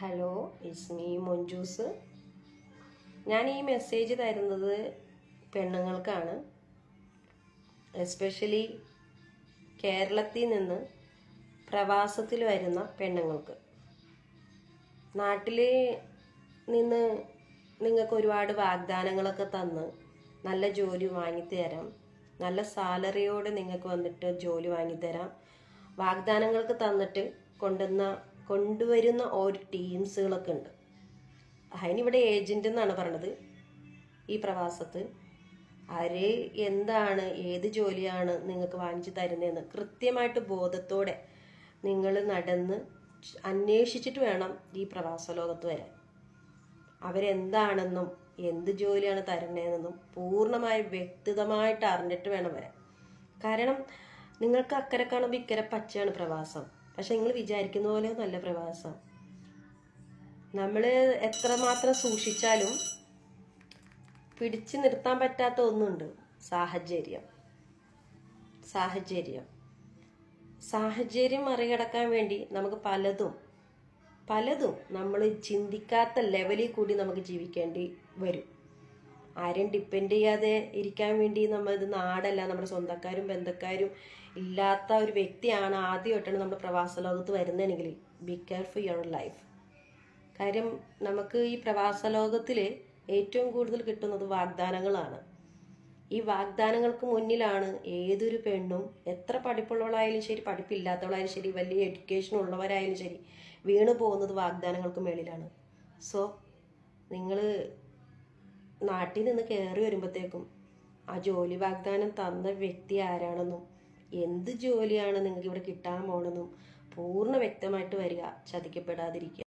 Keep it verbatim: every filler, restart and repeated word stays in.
Hello, it's me മൊഞ്ചൂസ്. ഞാൻ ഈ message തരുന്നത് പെണ്ണുങ്ങൾക്കാണ്. എസ്പെഷ്യലി കേരളത്തിൽ നിന്ന് പ്രവാസത്തിൽ വരുന്ന പെണ്ണുങ്ങൾക്ക്. നാട്ടിൽ നിന്ന് നിങ്ങൾക്ക് ഒരുപാട് വാഗ്ദാനങ്ങളൊക്കെ തന്ന് നല്ല ജോലി വാങ്ങിത്തരാം, നല്ല സാലറിയോട് നിങ്ങൾക്ക് വന്നിട്ട് ജോലി വാങ്ങിത്തരാം, വാഗ്ദാനങ്ങൾക്ക് തന്നിട്ട് കൊണ്ടുവന്ന കൊണ്ടുവരുന്ന ഓരോ ടീംസുകളൊക്കെ ഉണ്ട്. അതിനിവിടെ ഏജന്റ് എന്നാണ് പറയണത്. ഈ പ്രവാസത്ത് ആര് എന്താണ് ഏത് ജോലിയാണ് നിങ്ങൾക്ക് വാങ്ങിച്ചു തരുന്നതെന്ന് കൃത്യമായിട്ട് ബോധത്തോടെ നിങ്ങൾ നടന്ന് അന്വേഷിച്ചിട്ട് വേണം ഈ പ്രവാസ ലോകത്ത് വരാൻ. അവരെന്താണെന്നും എന്ത് ജോലിയാണ് തരുന്നതെന്നും പൂർണ്ണമായി വ്യക്തിഗതമായിട്ട് അറിഞ്ഞിട്ട് വേണം വരാൻ. കാരണം നിങ്ങൾക്ക് അക്കരെ കാണുമ്പോൾ ഇക്കരെ പച്ചയാണ് പ്രവാസം. പക്ഷെ നിങ്ങൾ വിചാരിക്കുന്ന പോലെ നല്ല പ്രവാസം. നമ്മൾ എത്രമാത്രം സൂക്ഷിച്ചാലും പിടിച്ചു നിർത്താൻ പറ്റാത്ത ഒന്നുണ്ട്, സാഹചര്യം. സാഹചര്യം സാഹചര്യം മറികടക്കാൻ വേണ്ടി നമുക്ക് പലതും പലതും നമ്മൾ ചിന്തിക്കാത്ത ലെവലിൽ കൂടി നമുക്ക് ജീവിക്കേണ്ടി വരും. ആരെയും ഡിപ്പെൻഡ് ചെയ്യാതെ ഇരിക്കാൻ വേണ്ടി നമ്മൾ ഇത് നാടല്ല, നമ്മുടെ സ്വന്തക്കാരും ബന്ധക്കാരും ഇല്ലാത്ത ഒരു വ്യക്തിയാണ് ആദ്യമായിട്ടാണ് നമ്മൾ പ്രവാസ ലോകത്ത് വരുന്നതെങ്കിൽ ബി കെയർഫുൾ യുവർ ലൈഫ്. കാര്യം നമുക്ക് ഈ പ്രവാസ ലോകത്തിൽ ഏറ്റവും കൂടുതൽ കിട്ടുന്നത് വാഗ്ദാനങ്ങളാണ്. ഈ വാഗ്ദാനങ്ങൾക്ക് മുന്നിലാണ് ഏതൊരു പെണ്ണും, എത്ര പഠിപ്പുള്ളവളായാലും ശരി പഠിപ്പില്ലാത്തവളായാലും ശരി വലിയ എഡ്യൂക്കേഷൻ ഉള്ളവരായാലും ശരി, വീണു പോകുന്നത് വാഗ്ദാനങ്ങൾക്ക് മേളിലാണ്. സോ നിങ്ങൾ നാട്ടിൽ നിന്ന് കയറി വരുമ്പോഴത്തേക്കും ആ ജോലി വാഗ്ദാനം തന്ന വ്യക്തി ആരാണെന്നും എന്ത് ജോലിയാണ് നിങ്ങൾക്ക് ഇവിടെ കിട്ടാൻ പോണെന്നും പൂർണ്ണ വ്യക്തമായിട്ട് വരിക, ചതിക്കപ്പെടാതിരിക്കുക.